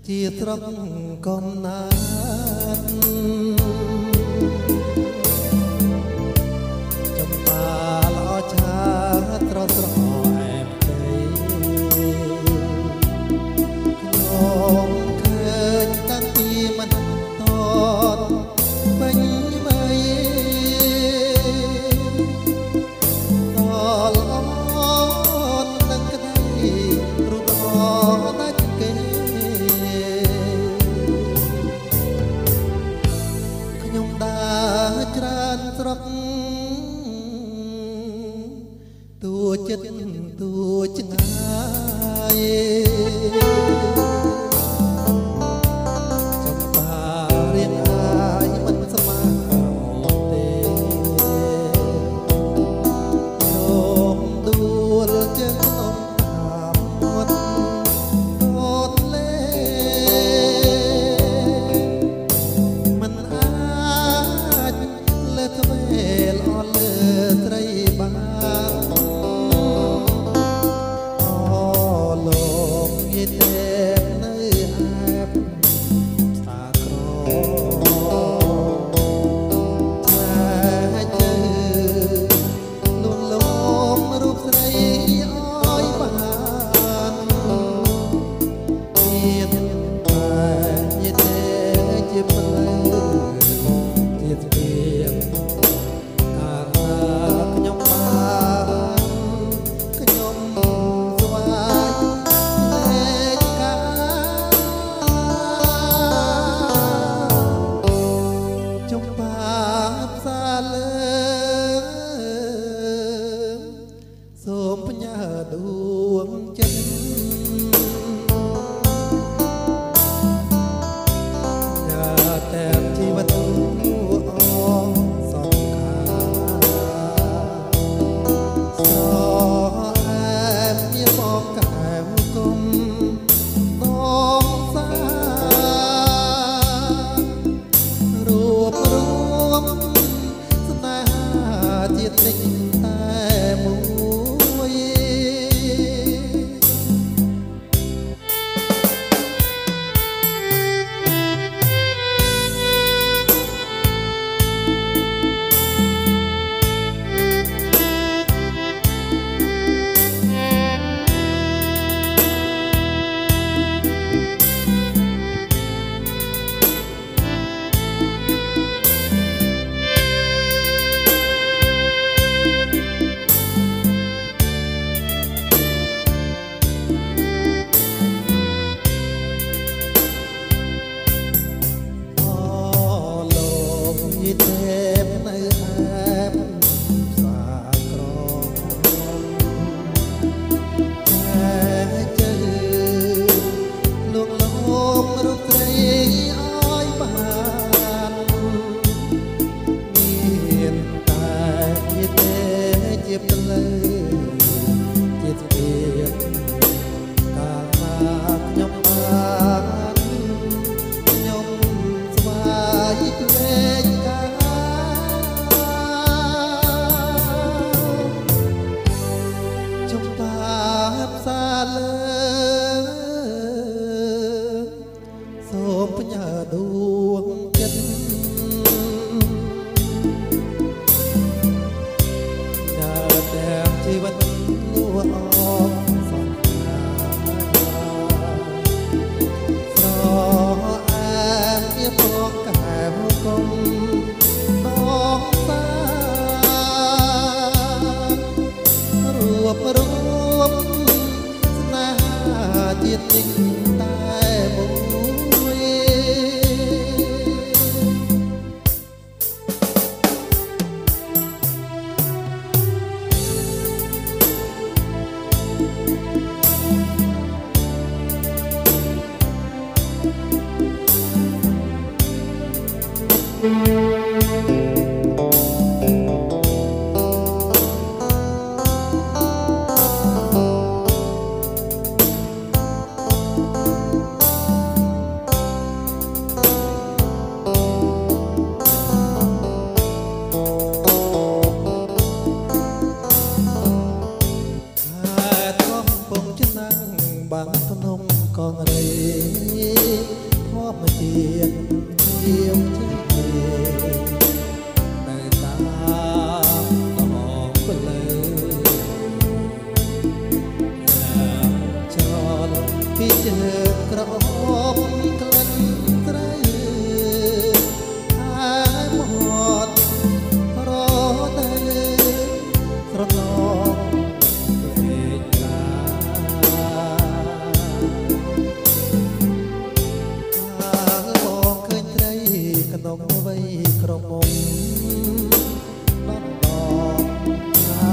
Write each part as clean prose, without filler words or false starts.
ជាត្រង់កំណាត់ចំបាល្អឆាត្រត្រអែមជ័យខ្ញុំឃើញតាំងពីមិនតតពេញវ័យតល្អនឹងក្តីរូបល្អដាច់គេខ្ញុំដើរច្រើនស្រុកទួចិត្តទួឆ្ងាយចំបារៀនអាយមិនស្មារទេខ្ញុំដួលជើងក្នុងតាមមាត់តតលេមិនអាចលើទ្វេលអត់លើត្រីបានលោកយេទេនៅអាប់សាក្រចាជើលួងលោមរូបស្រីឲ្យបានទៀតតែយេទេជាផ្លូវជាស្ពានកាលណាខ្ញុំបានខ្ញុំស្វាយលេចកាចុងបាផ្សារលើសូមបញ្ញាដួងចិត្តតែជីវិតអសង្ខាស្រអែមមានមកកែវគុំដងសារួបរួមស្នេហាជាតិនិចតែមួយទេពនៅអាប់សាក្រចាជើលួងលោមរូបត្រីឲ្យបានមានតែយេទេជាផ្លូវជាស្ពានកាលណាខ្ញុំបានខ្ញុំស្វាយភ្លេចចំបាផ្សារលើសូមបញ្ញាដួងចិត្តដើរទាំងជីវិតលួអងសង្ខារស្រអែមមានមកកែវគុំដងសារួបរួមស្នេហាជាតិនិចតែមួយបបាំងភ្នំកងរៃធម្មជាតិជាវជាតែតាមអងបលើចលពីជើងក្រអូបក្លិនត្រីហើយមករទៅស្រណោក្នុងវ័យក្រមុំដល់ដកថា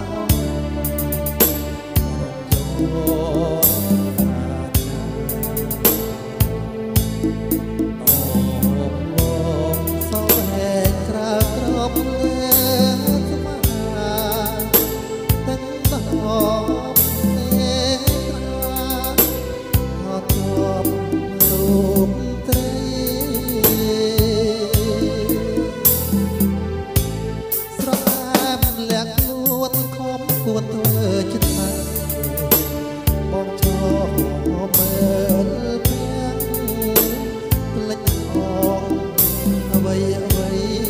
គួរធ្វើចិត្តណាបងចោមើលភាំងផ្លេចអងអ្វីអ្វី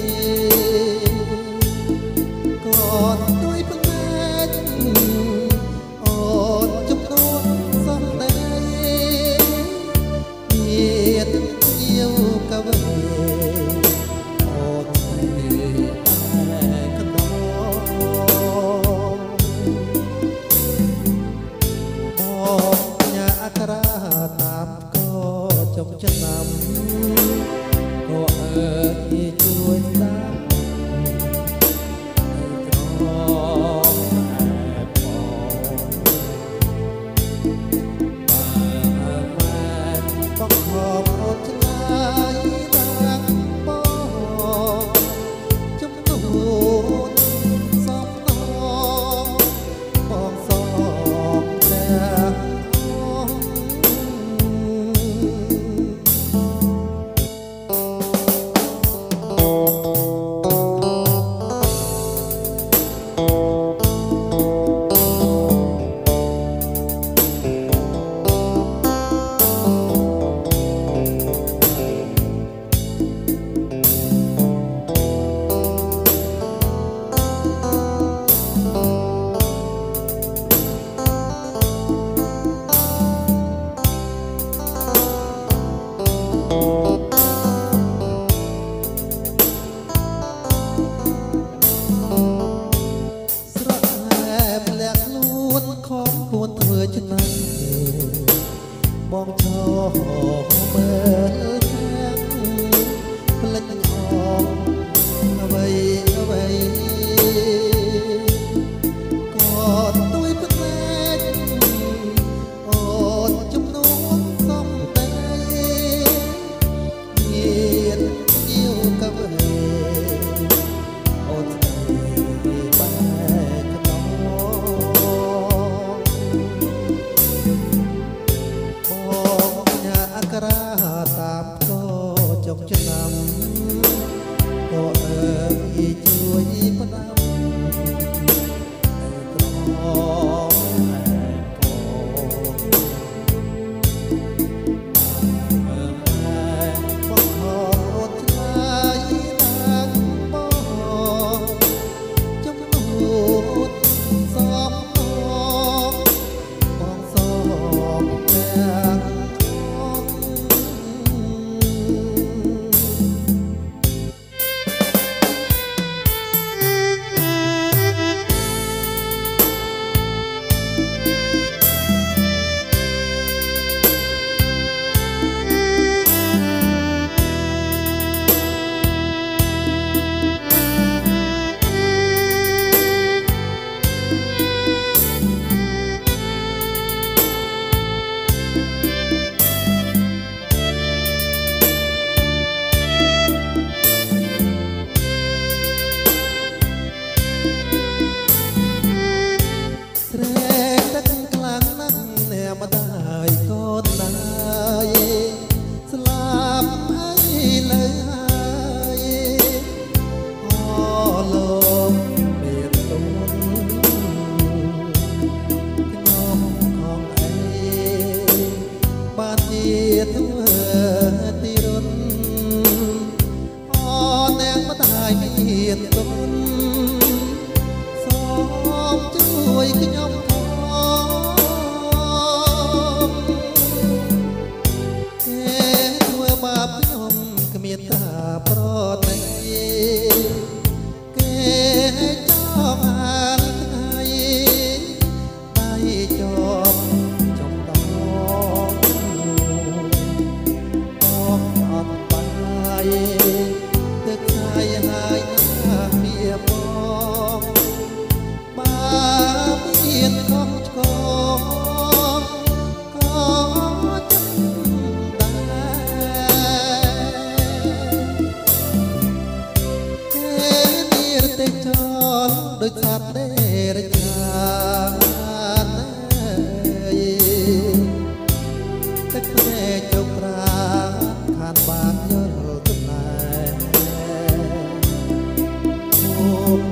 ក៏ដោយផ្លែកអូនជំនួសសំដីមានជាវកវេអូនតាមក៏ចុកឆ្នាំក៏អើយជួយស្ដាប់ក្រែបបងបងខំអត់ឆ្លើយដាក់បងជំនួនសំណងបងសងតែពួនធ្វើឆ្នាំបងចោមើលភាំងផ្លេចអងអ្វីអ្វីក៏ដោយផ្លែកអូនជំនួសសំដីមានជាវកវេអូនបែកក្រាតាមក៏ចុកឆ្នាំក៏អើយជួយផ្ដាំក្របងអត់ឆ្លើយដាក់បងជំនួសសំបងសងទាំង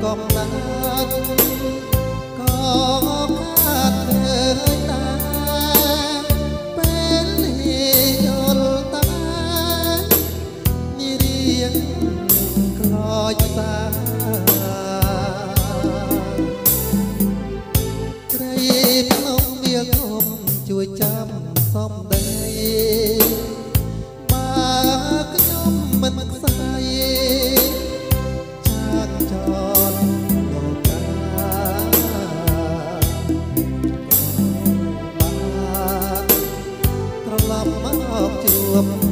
កំណត់ក៏ខាតឃើញដែរពេលនេះយល់តាមានរៀងខ្លោចតាក្រៃភ្នំវាធំជួយចាំសំដីបើខ្ញុំមិនស្ដាយចាកចរលោកកាបានត្រឡប់មកជួប